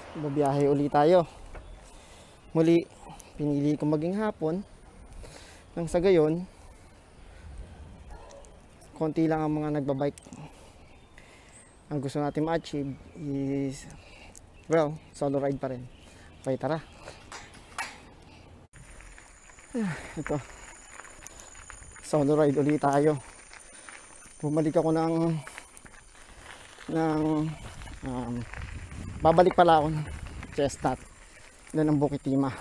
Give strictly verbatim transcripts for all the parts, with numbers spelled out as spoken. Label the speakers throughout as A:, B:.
A: Babiyahe uli tayo. Muli, pinili ko maging hapon. Nang sa gayon, konti lang ang mga nagbabike. Ang gusto natin ma-achieve is, well, solo ride pa rin. Okay, tara. Ito. Solo ride ulit tayo. Bumalik ako ng ng um, babalik pala ako ng Chestnut doon ng Bukit Timah.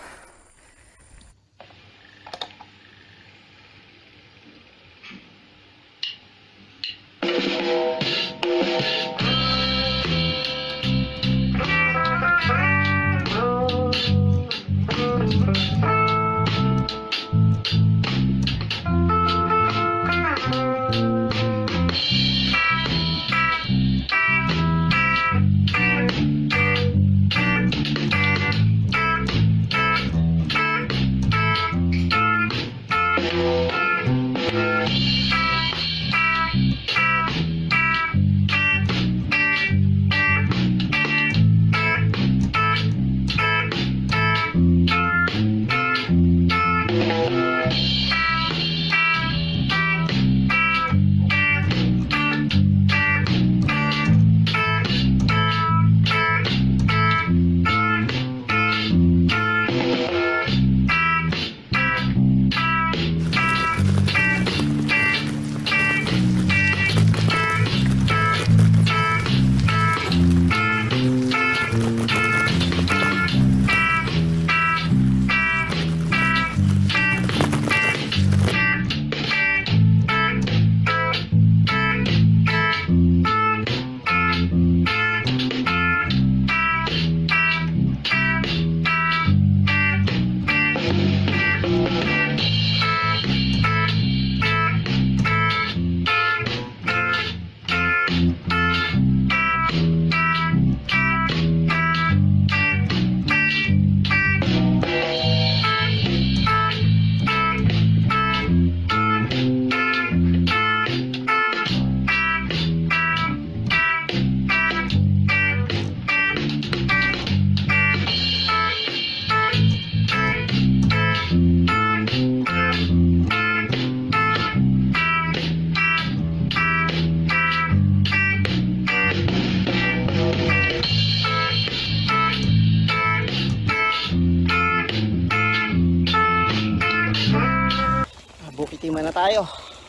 A: Bukit Timah na tayo.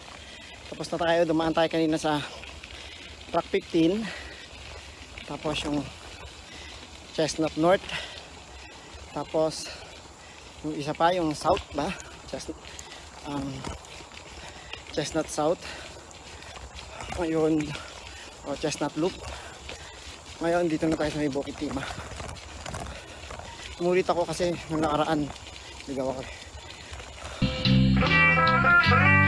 A: Tapos na tayo, dumaan tayo kanina sa Track fifteen. Tapos yung Chestnut North. Tapos yung isa pa, yung South ba? Chestnut, um, Chestnut South. Ngayon, o Chestnut Loop. Ngayon, dito na tayo sa may Bukit Timah. Umulit ako kasi nung nakaraan ligaw ako.